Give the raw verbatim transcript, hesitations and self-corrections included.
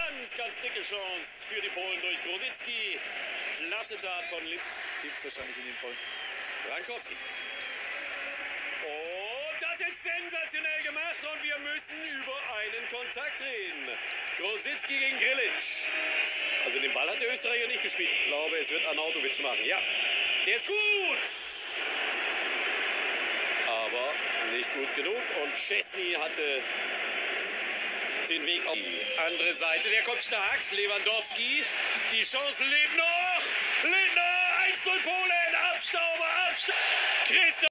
Ganz, ganz dicke Chance für die Polen durch Grosicki. Klasse Tat von Lind. Trifft wahrscheinlich in den Voll. Frankowski. Und das ist sensationell gemacht und wir müssen über einen Kontakt reden. Grosicki gegen Grilic. Also den Ball hat der Österreicher nicht gespielt. Ich glaube, es wird Arnautovic machen. Ja, der ist gut. Aber nicht gut genug. Und Chesney hatte den Weg auf die andere Seite. Der kommt stark. Lewandowski. Die Chance lebt noch. Lindner. eins null Polen. Abstauber. Abstauber. Christoph.